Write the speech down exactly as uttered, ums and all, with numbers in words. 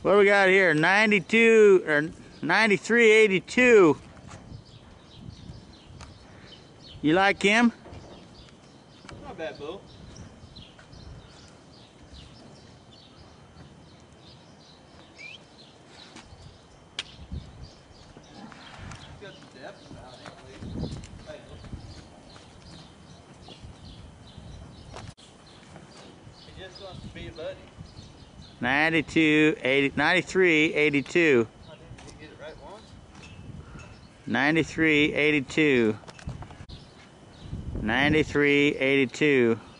What do we got here? ninety-two or ninety-three eighty-two. You like him? Not bad, Bill. Got some depth about it, at least. Hey, look. He just wants to be a buddy. ninety-two eighty, ninety-three eighty-two. I didn't get it right once. ninety-three eighty-two. ninety-three eighty-two.